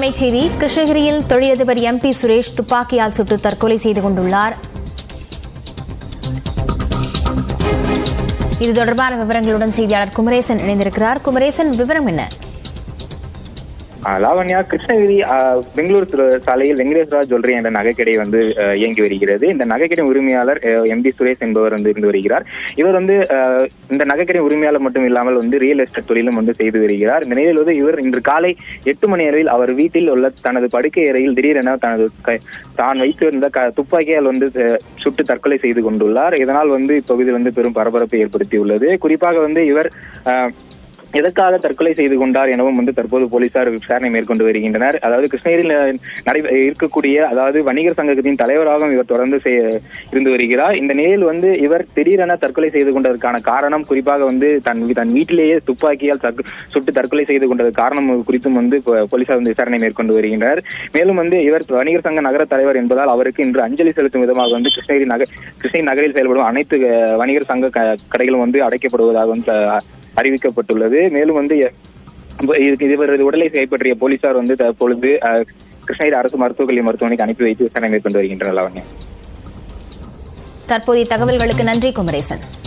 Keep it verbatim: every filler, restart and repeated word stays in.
அண்மைச் செய்தி. கிருஷ்ணகிரியில் தொழிலதிபர் எம் பி சுரேஷ் துப்பாக்கியால் சுட்டு தற்கொலை செய்து கொண்டுள்ளார். இது தொடர்பான விவரங்களுடன் செய்தியாளர் குமரேசன் இணைந்திருக்கிறார். குமரேசன், விவரம் என்ன? லாவண்யா, கிருஷ்ணகிரி பெங்களூரு சாலையில் வெங்கடேஸ்வரா ஜுவல்லரி என்ற நகைக்கடை வந்து இயங்கி வருகிறது. இந்த நகைக்கடை உரிமையாளர் எம் பி சுரேஷ் என்பவர் வந்து இருந்து வருகிறார். இவர் வந்து இந்த நகைக்கடை உரிமையாளர் மட்டும் இல்லாமல் வந்து ரியல் எஸ்டேட் தொழிலும் வந்து செய்து வருகிறார். இந்த நிலையில் வந்து இவர் இன்று காலை எட்டு மணி அளவில் அவர் வீட்டில் உள்ள தனது படுக்கை அறையில் திடீரென தனது தான் வைத்திருந்த துப்பாக்கியால் வந்து சுட்டு தற்கொலை செய்து கொண்டுள்ளார். இதனால் வந்து இப்பகுதி வந்து பெரும் பரபரப்பை ஏற்படுத்தியுள்ளது. குறிப்பாக வந்து இவர் எதற்காக தற்கொலை செய்து கொண்டார் எனவும் வந்து தற்போது போலீசார் விசாரணை மேற்கொண்டு வருகின்றனர். அதாவது கிருஷ்ணகிரியில் நடை இருக்கக்கூடிய அதாவது வணிகர் சங்கத்தின் தலைவராகவும் இவர் தொடர்ந்து இருந்து வருகிறார். இந்த நிலையில் வந்து இவர் திடீரென தற்கொலை செய்து கொண்டதற்கான காரணம், குறிப்பாக வந்து தன் தன் வீட்டிலேயே துப்பாக்கியால் சுட்டு தற்கொலை செய்து கொண்டது காரணம் குறித்தும் வந்து போலீசார் வந்து விசாரணை மேற்கொண்டு வருகின்றனர். மேலும் வந்து இவர் வணிகர் சங்க நகர தலைவர் என்பதால் அவருக்கு இன்று அஞ்சலி செலுத்தும் விதமாக வந்து கிருஷ்ணகிரி நகர் கிருஷ்ணகிரி நகரில் செயல்படும் அனைத்து வணிகர் சங்க கடைகளும் வந்து அடைக்கப்படுவதாக வந்து அறிவிக்கப்பட்டுள்ளது. மேலும் வந்து இவரது உடலை கைப்பற்றிய போலீசார் வந்து தற்பொழுது கிருஷ்ணகிரி அரசு மருத்துவக் கல்லூரி மருத்துவமனைக்கு அனுப்பி வைத்து விசாரணை மேற்கொண்டு வருகின்றனர். தற்போதைய தகவல்களுக்கு நன்றி குமரேசன்.